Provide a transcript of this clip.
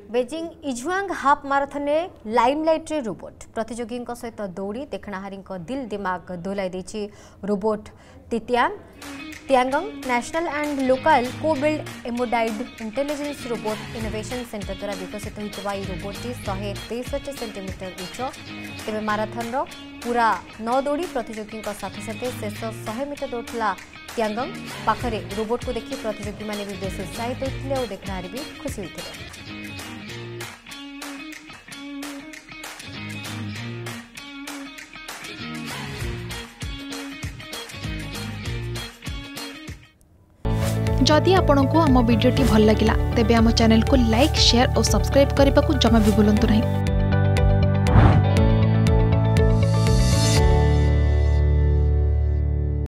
Beijing Yizhuang half marathon में limelight रे robot प्रतियोगी सहित दौड़ी देखणाहारी दिल दिमाग दोलाई देछि robot Tiangong national and local cobuild embodied intelligence robot innovation centre द्वारा विकसित होता रोबोटी 163 सेंटीमीटर उच्च तेज माराथन पूरा न दौड़ी प्रतियोगी साथे साथे शेष 100 मीटर दौड़ला तियांगंग पाखरे रोबोट को देखि प्रतियोगी माने भी बेस उत्साहित होते और देखणाहारी भी खुशी होते। जदि आपंक आम भिडी भल लगा तेब आम चैनल को लाइक शेयर और सब्सक्राइब करने को जमा भी भूलु नहीं।